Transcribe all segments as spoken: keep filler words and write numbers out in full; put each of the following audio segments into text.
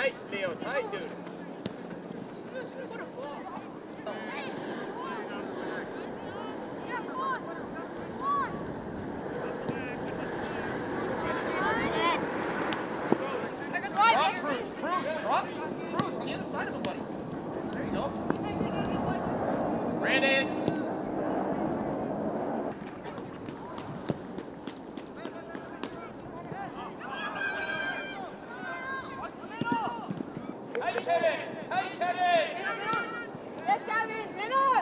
Tight, Theo, tight, dude. What a ball. Drop, Cruz, Cruz, drop. Cruz, on the other side of him, buddy. There you go. Brandon. Tight, Kevin. Tight, Kevin. Yes, Gavin. Pin on.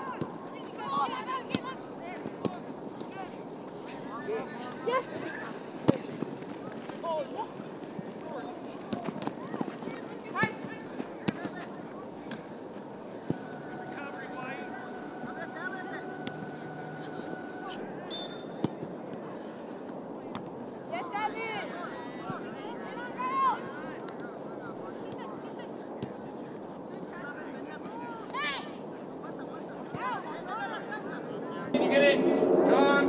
Yes. Oh, what? Can you get it, John?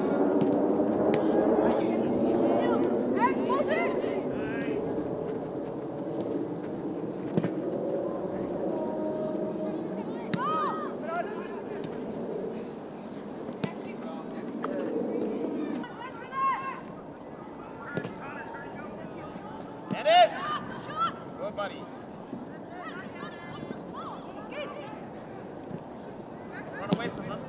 Get it! Good, buddy. Run away from him.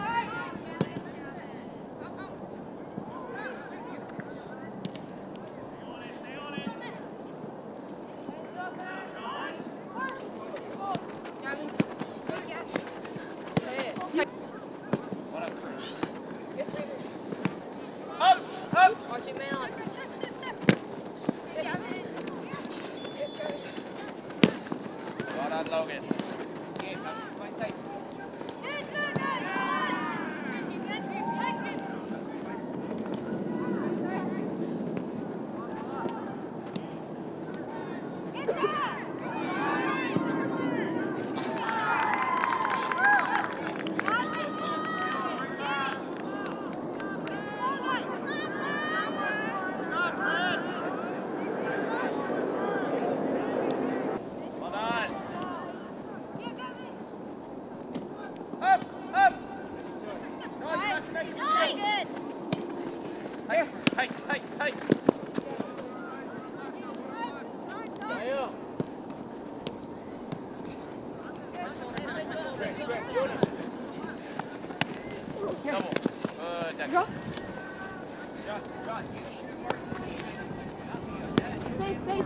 Up! Up! Watch it, man. On. Well done, Logan. Up! Up! Tight, tight, tight, tight. Double. Good, Dex. John, John, you shoot more. Stay, stay.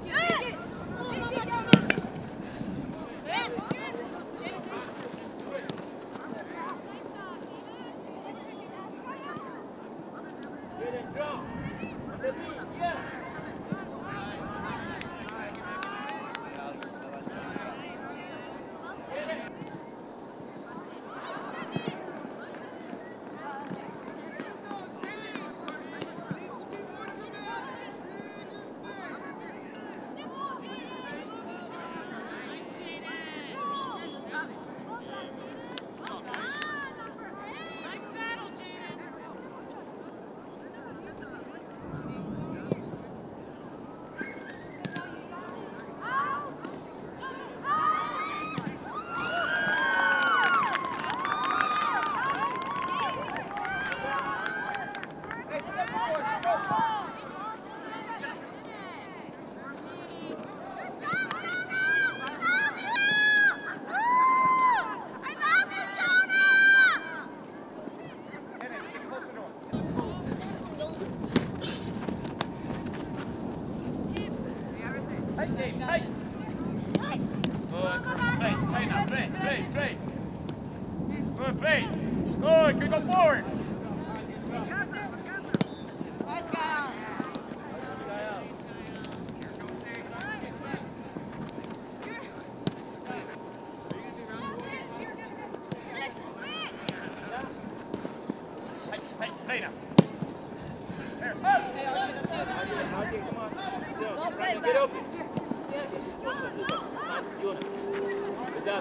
Tight, Dave, tight. Nice. Good. Play, play now, play, play, play. Good, play. Good, can go forward. Nice guy. Tight, tight, play now. There, up. Don't play Get back. open. Good job.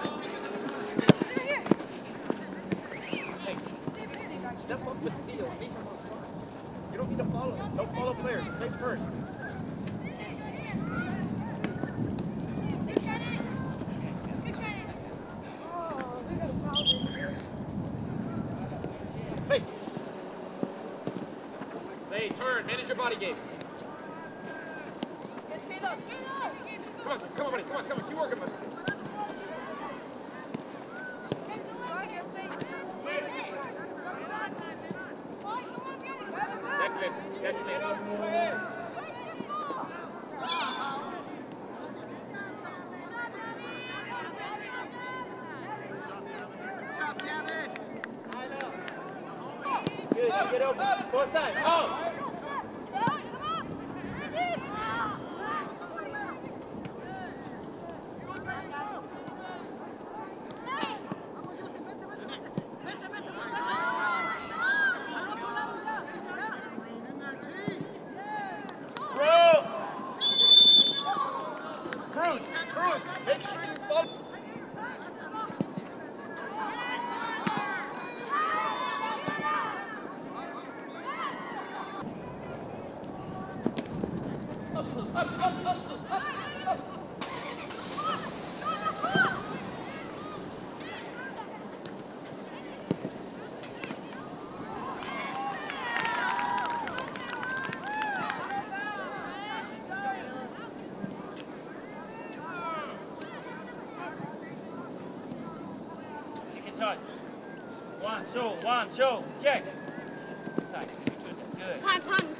Hey, step up the field. Meet him on front. You don't need to follow. Don't follow players. Play first. Play, turn, manage your body game. Come on, come on, buddy, come on, come on, keep working, buddy. Declan, Declan. Good, get open. First time, out. Cruz, Cruz, make sure you follow. Touch. One, two, one, two, check. Side. Good. Time, time.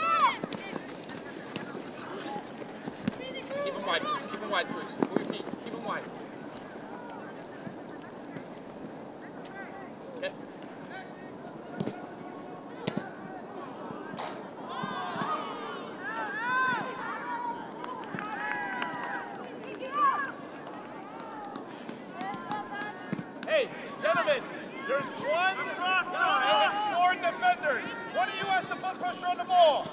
Keep him wide, Cruz. Keep him wide, Cruz. Move your feet. Keep him wide. Okay. Hey, gentlemen, there's one guy and four defenders. One of you has to put pressure on the ball.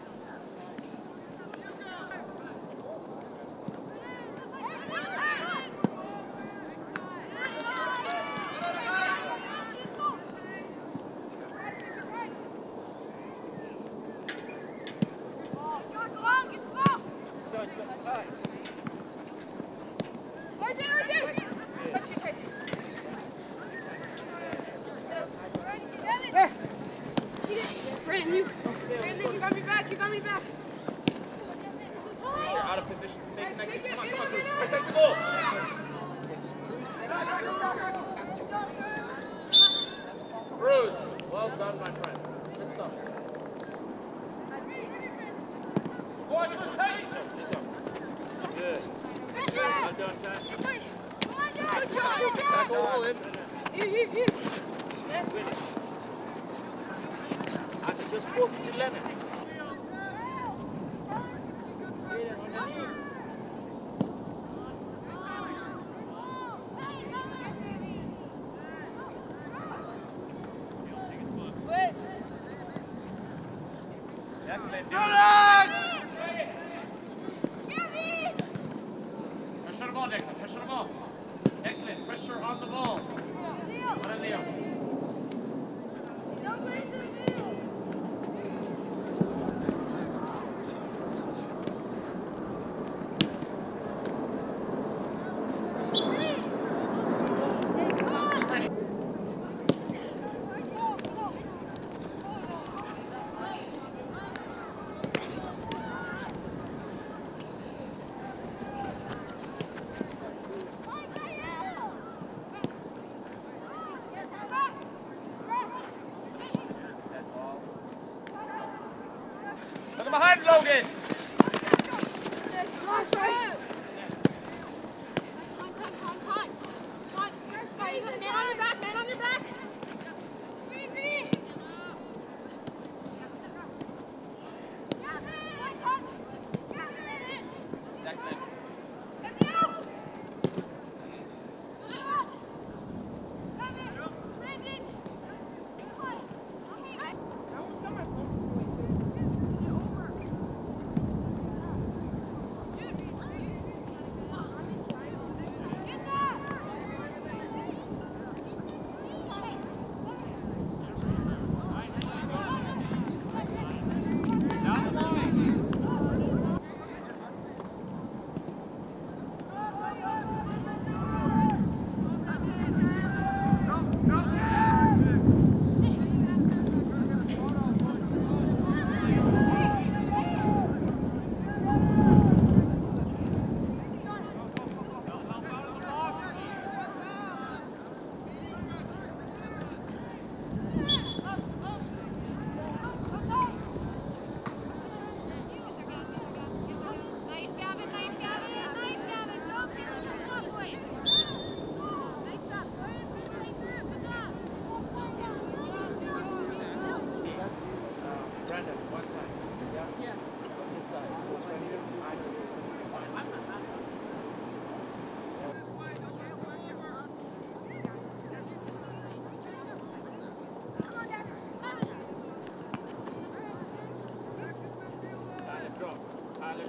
Brandon, you, Brandon, you got me back, you got me back. You're out of position. Stay connected. Come on, come on, Cruz. Protect the goal. Cruz, well done, my friend. Good stuff. Go on, Cruz, tight. Good. Well done, Ty. Good job, Tackle Owen. Here, here, here. Win it. I can just walk to Lennon. Pressure the ball, Declan. Pressure the ball. Declan, pressure on the ball. What a Leo. Look behind Logan.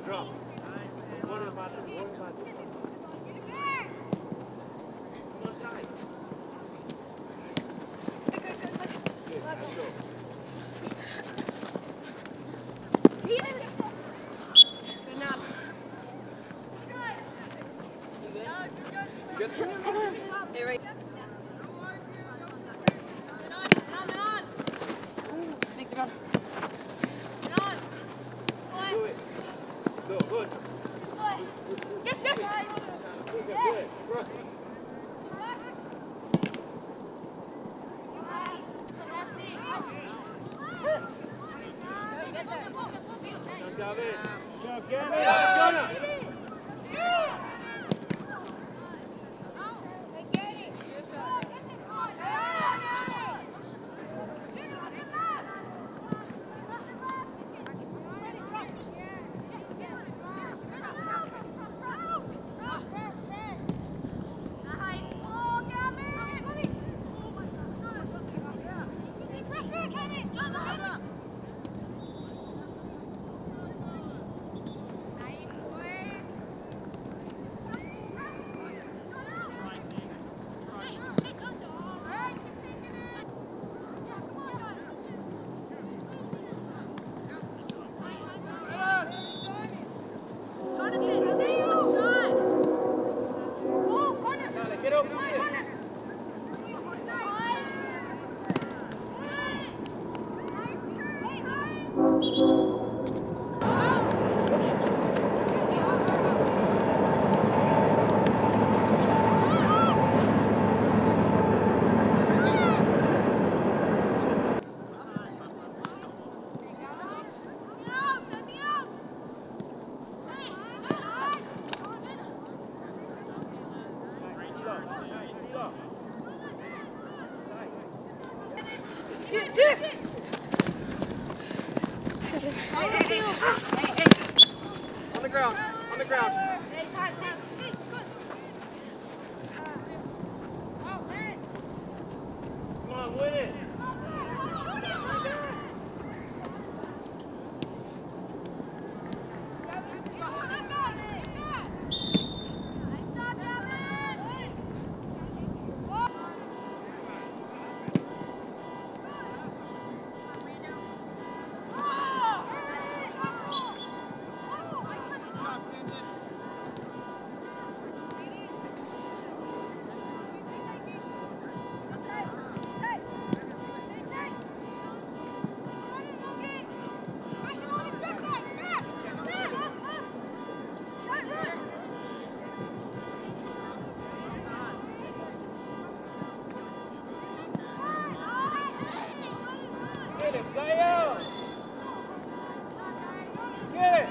drop. Water bottle, water bottle. Come on, guys. Good, let's go. Go, good. Yes, yes. Good, good. Cross it. Good job, Gavin. Good job, Gavin. Get over here. On the ground, on the ground. Come on, win it. Get it, Gael! Get it!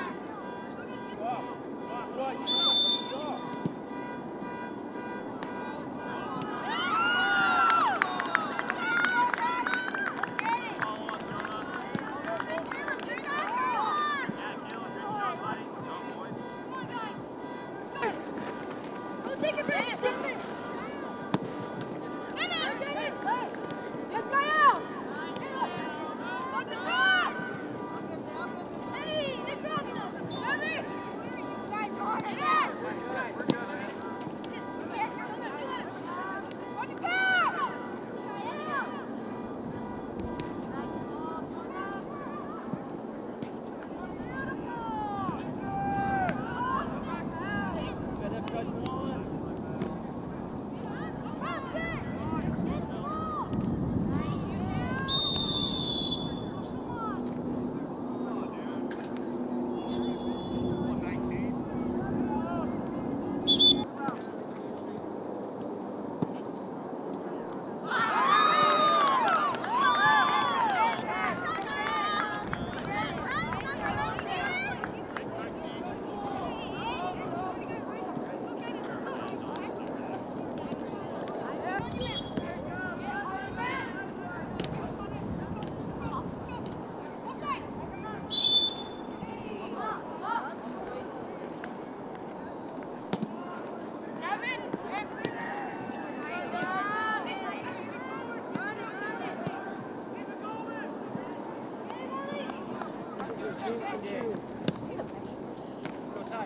Take it, take it, take it. Get it, get it. Let's go out. Look at that. Hey, this is Ready? Guys, go on. Yes.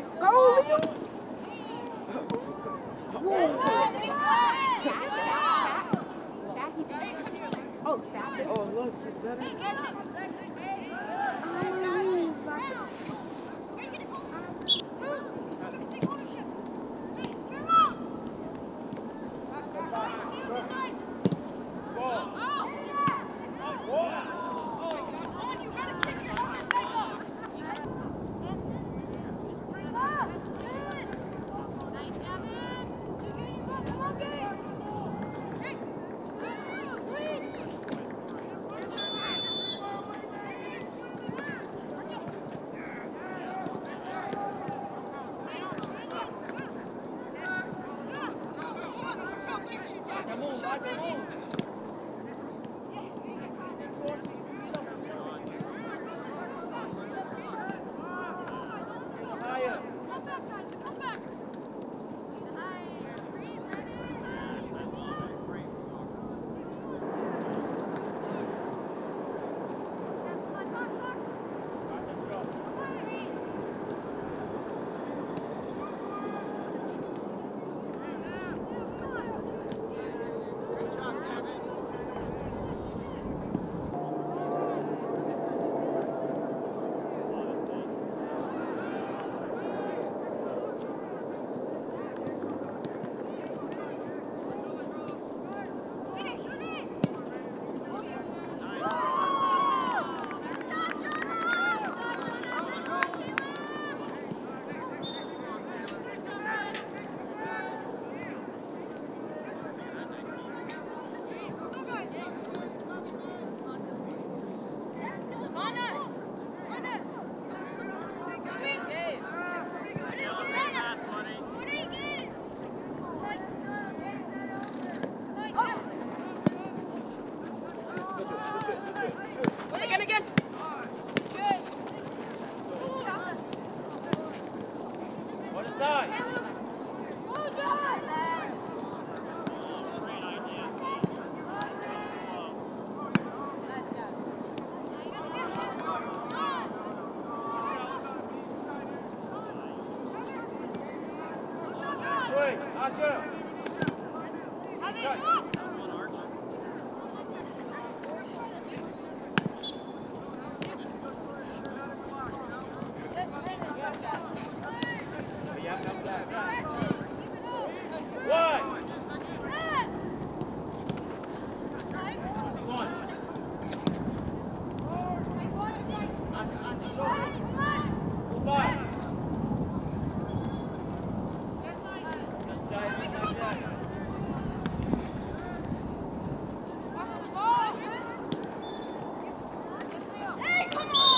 Oh, Saturday. Oh, look, she's better. Hey, get up. Take ownership. Hey, turn around. Steal the dice. Ball. Oh, yeah. Ball. Come on, you gotta kick it. Bring up. Good. Nice, Evan. You're getting back. Come on, game. Hey. Please. Higher. Come back, guys. Come back. Again, again. Good. One side. Good job. Wait, Archer. Have a shot. One. Two five. Inside, inside. Hey, come on!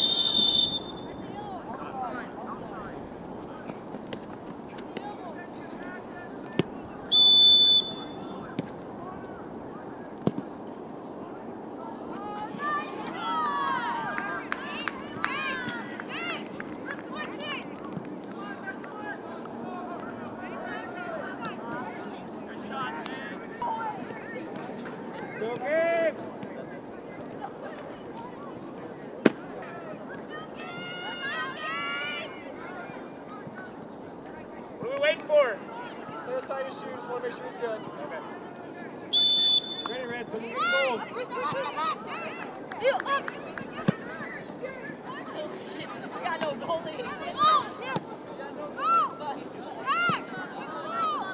Go game. What are we waiting for? Sarah's tying his shoes. Want to make sure he's good. Okay. Ready, Red? Someone get the ball. You up! Got no goalie. Go! Go! Back! Go!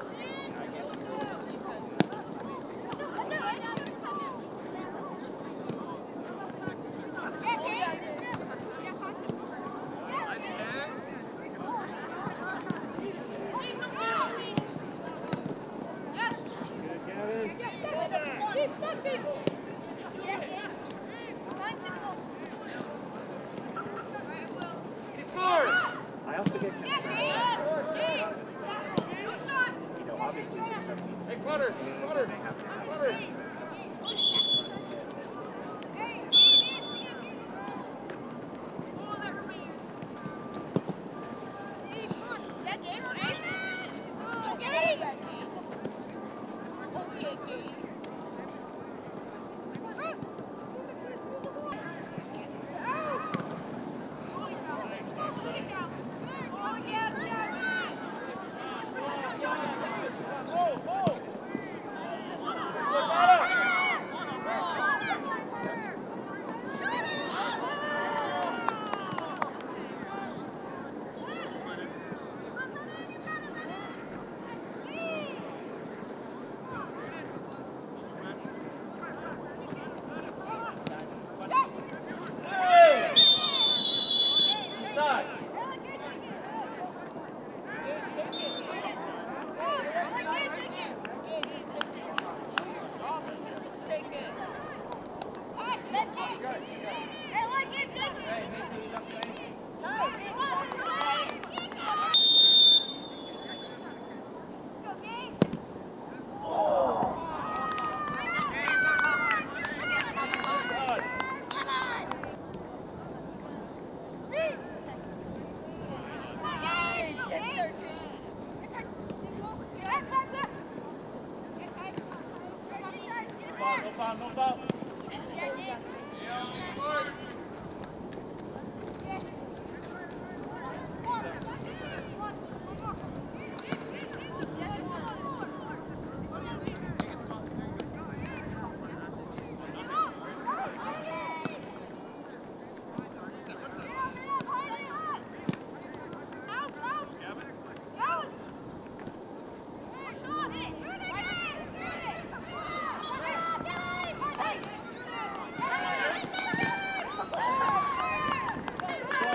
Good, Kevin. Keep, stop, keep! Yes, yeah. Nine, six, go. foul, no foul.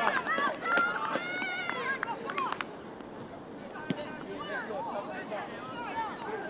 Come on.